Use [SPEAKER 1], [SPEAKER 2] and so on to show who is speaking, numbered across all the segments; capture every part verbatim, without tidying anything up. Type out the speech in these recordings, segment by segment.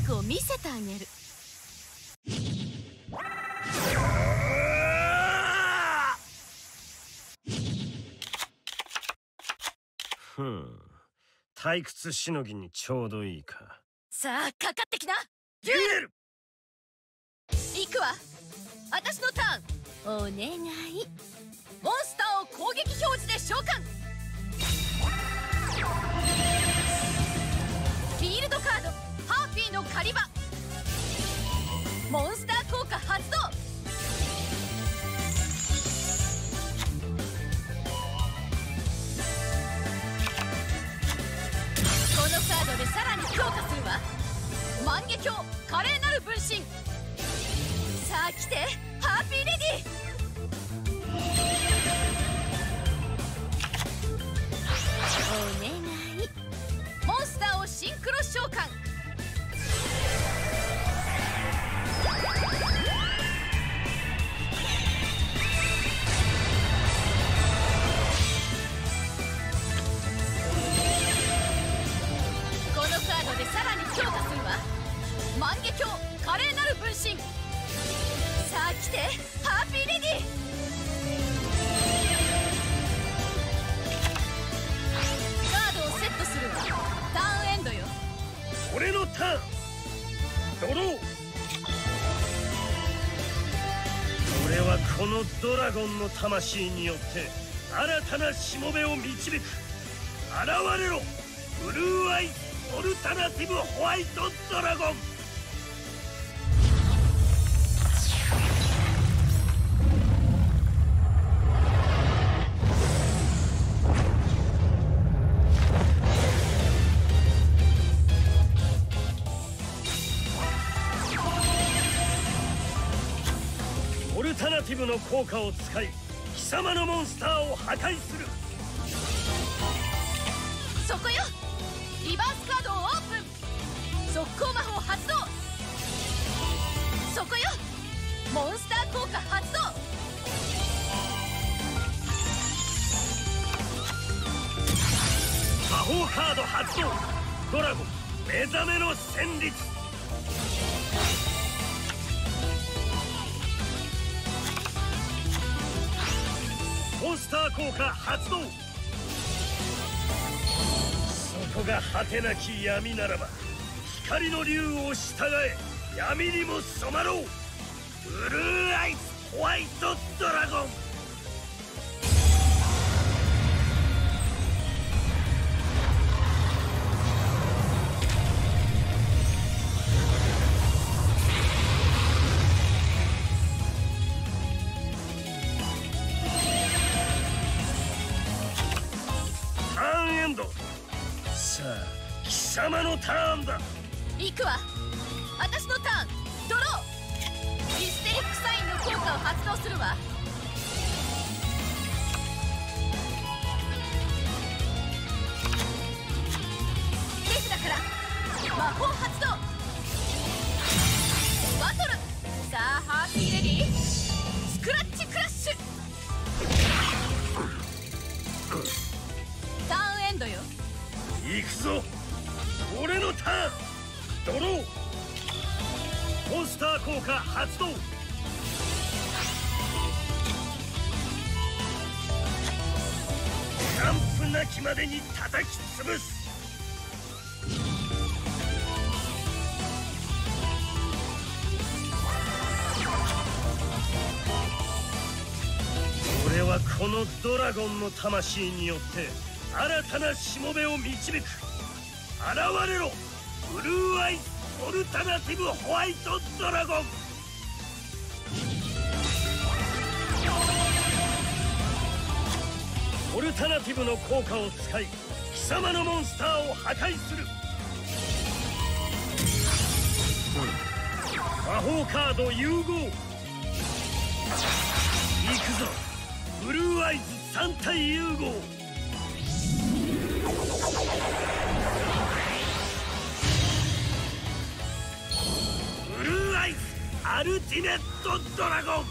[SPEAKER 1] 力を見せてあげる。
[SPEAKER 2] ふん、退屈しのぎにちょうどいいか。
[SPEAKER 1] さあかかってきな
[SPEAKER 2] デュエル。
[SPEAKER 1] 行くわ。私のターン。お願い。モンスターを攻撃表示で召喚。フィールドカードハーピーの狩り場。モンスター効果発動。このカードでさらに強化するわ。万華鏡華麗なる分身。さあ来てハッピーレディ。お願い。モンスターをシンクロ召喚。このカードでさらに強化するわ。万華鏡華麗なる分身。さあ来てハッピーレディ。カードをセットするわ。ターンエンドよ。
[SPEAKER 2] 俺のターン。ドロー。俺はこのドラゴンの魂によって新たなしもべを導く。現れろブルーアイオルタナティブホワイトドラゴン。オルタナティブの効果を使い貴様のモンスターを破壊する。
[SPEAKER 1] そこよ。リバースカードをオープン。速攻魔法発動。そこよ。モンスター効果発動。
[SPEAKER 2] 魔法カード発動。ドラゴン目覚めの旋律。モンスター効果発動。そこが果てなき闇ならば光の竜を従え闇にも染まろう。ブルーアイスホワイトドラゴン。ターンエンド。さあ貴様のターンだ。
[SPEAKER 1] 行くわ。私のターン。ドロー。ヒステリックサインの効果を発動するわ。手札から魔法発動。バトル。さあハーピーレディー。スクラッチクラッシュ。ターンエンドよ。
[SPEAKER 2] 行くぞ。俺のターン。ドロー。モンスター効果発動。完膚なきまでに叩き潰す。俺はこのドラゴンの魂によって新たなしもべを導く。現れろブルーアイスオルタナティブホワイトドラゴン。オルタナティブの効果を使い貴様のモンスターを破壊する。魔法カード融合。行くぞブルーアイズさん体融合。ブルーアイズアルティメットドラゴン。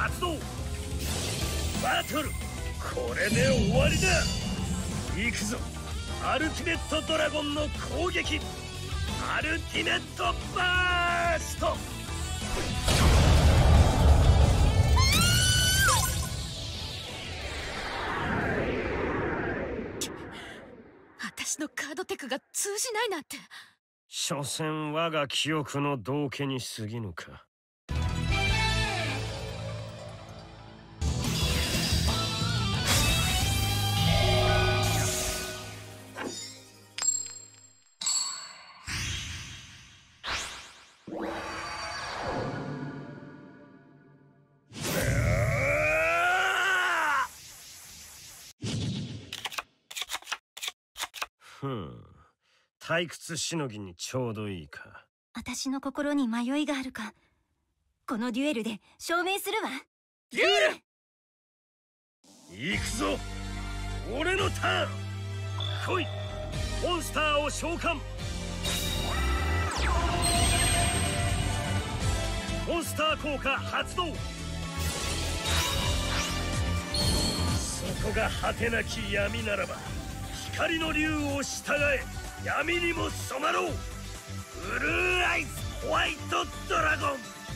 [SPEAKER 2] 発動。バトルこれで終わりだ。行くぞ、アルティメットドラゴンの攻撃。アルティメットバースト。
[SPEAKER 1] 私のカードテクが通じないなんて。
[SPEAKER 2] 所詮我が記憶の道化に過ぎぬか。ふん、退屈しのぎにちょうどいいか。
[SPEAKER 3] 私の心に迷いがあるか、このデュエルで証明するわ。
[SPEAKER 2] デュエル行くぞ、俺のターン。来い、モンスターを召喚。モンスター効果発動。そこが果てなき闇ならば、光の竜を従え、闇にも染まろう。ブルーアイスホワイトドラゴン。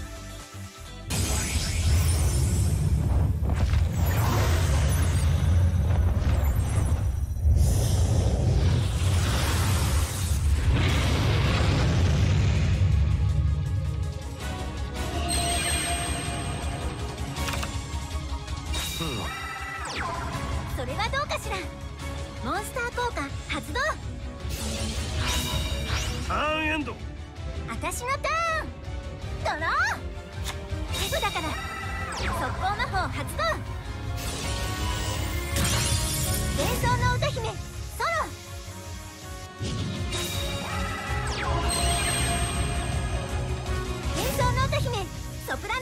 [SPEAKER 3] それはどうかしら。モンスター効果発動。
[SPEAKER 2] ターンエンド。
[SPEAKER 3] 私のターン。ドロー。すぐだから速攻魔法発動。幻想の歌姫ソロ。幻想の歌姫ソプラノ。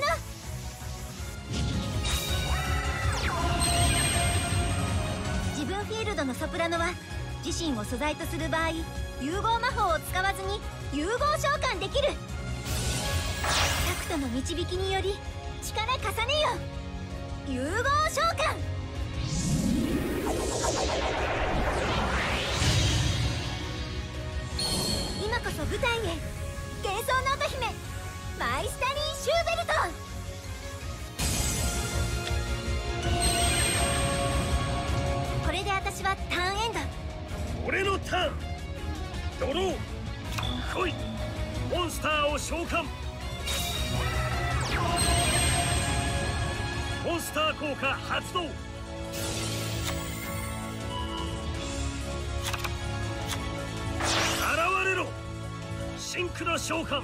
[SPEAKER 3] 自分フィールドのソプラノは自身を素材とする場合、融合魔法を使わずに融合召喚できる。タクトの導きにより力重ねよ。融合召喚。今こそ舞台へ。幻想の歌姫マイスタリー・シューベルト。これで私はターンエンド。
[SPEAKER 2] 俺のターン。ドロー。来い、モンスターを召喚。モンスター効果発動。現れろ、シンクロ召喚。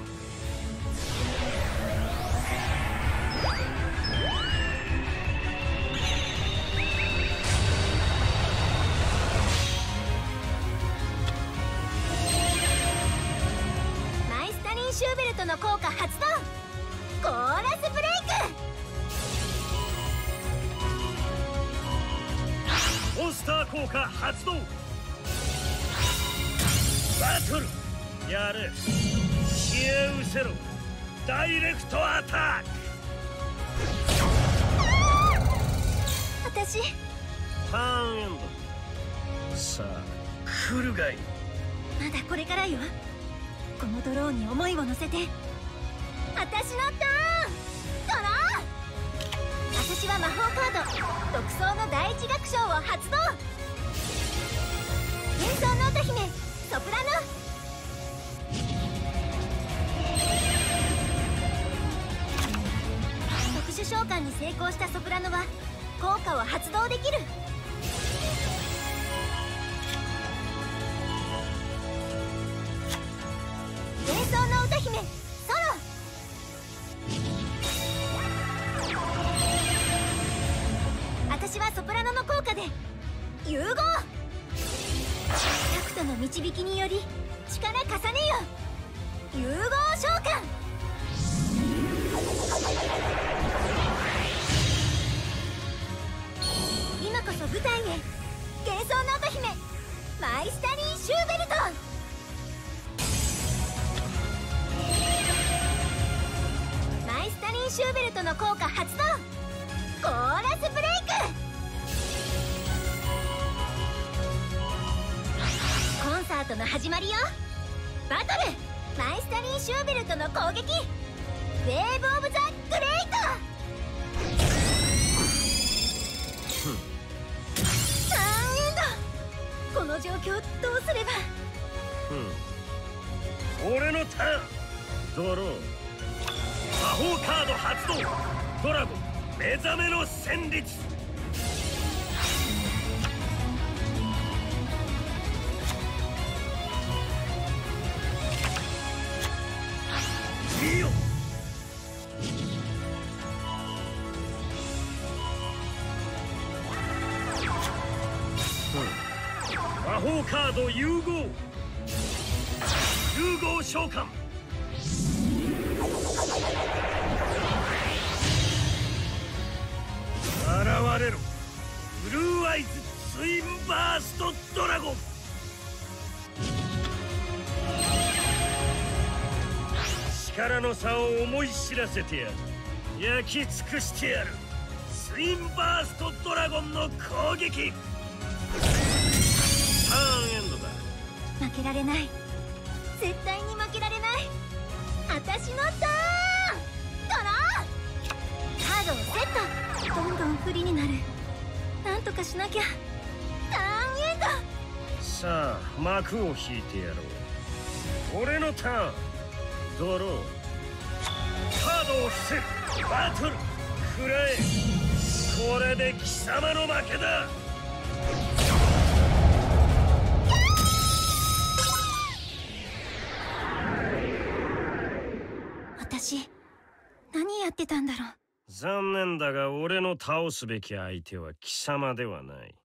[SPEAKER 3] シューベルトの効果発動。コーラスブレイ
[SPEAKER 2] ク。モンスター効果発動。バトルやれ、消え失せろ。ダイレクトアタック。
[SPEAKER 3] 私
[SPEAKER 2] ターンエンド。さあ来るがいい。
[SPEAKER 3] まだこれからよ。このドローに思いを乗せて。私のターン。ドロー。私は魔法カード独創の第一楽章を発動。幻想の歌姫ソプラノ。特殊召喚に成功したソプラノは効果を発動できる。幻想の歌姫ソロ。私はソプラノの効果で融合。タクトの導きにより力重ねよ。融合召喚。今こそ舞台へ。幻想の歌姫マイスタリー・シューベルト。マイスタリー・シューベルトの効果発動。 トの始まりよ。バトルマイスタリー・シューベルトの攻撃、ウェーブ・オブ・ザ・グレイト。ターンエンド。この状況どうすれば。
[SPEAKER 2] うん、俺のターン。ドロー。魔法カード発動。ドラゴン目覚めの旋律。見よ。魔法カード融合。融合召喚。現れろブルーアイズツインバーストドラゴン。力の差を思い知らせてやる。焼き尽くしてやる。ツインバーストドラゴンの攻撃。ターンエンドだ。
[SPEAKER 3] 負けられない。絶対に負けられない。私のターン。ドロー。カードをセット。どんどん不利になる。なんとかしなきゃ。ターンエンド。
[SPEAKER 2] さあ幕を引いてやろう。俺のターン。ドロー。カードを伏せる。バトル食らえ。これで貴様の負けだ。
[SPEAKER 3] 私何やってたんだろう。
[SPEAKER 2] 残念だが俺の倒すべき相手は貴様ではない。